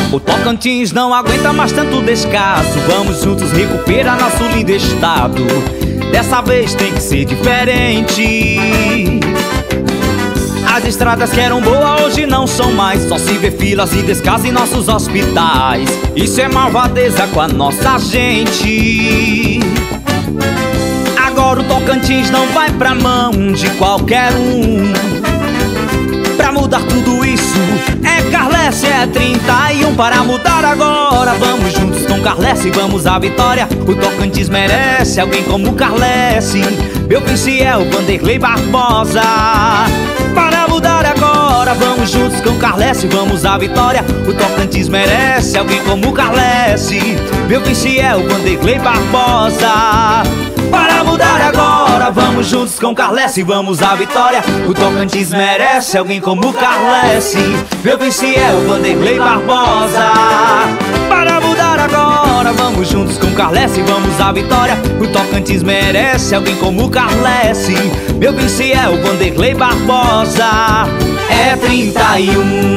O Tocantins não aguenta mais tanto descaso. Vamos juntos recuperar nosso lindo estado. Dessa vez tem que ser diferente. As estradas que eram boas hoje não são mais. Só se vê filas e descaso em nossos hospitais. Isso é malvadeza com a nossa gente. Agora o Tocantins não vai pra mão de qualquer um. Pra mudar tudo isso é Carlesse, é 31 para mudar agora. Vamos juntos com Carlesse, vamos à vitória. O Tocantins merece alguém como Carlesse. Meu vice é o Vanderlei Barbosa. Para mudar agora, vamos juntos com Carlesse, vamos à vitória. O Tocantins merece alguém como Carlesse. Meu vice é o Vanderlei Barbosa. Para mudar agora, vamos juntos com Carlesse, vamos à vitória. O Tocantins merece alguém como Carlesse. Meu vice é o Vanderlei Barbosa. Para mudar agora, vamos juntos com Carlesse, vamos à vitória. O Tocantins merece alguém como Carlesse. Meu vice é o Vanderlei Barbosa. É 31.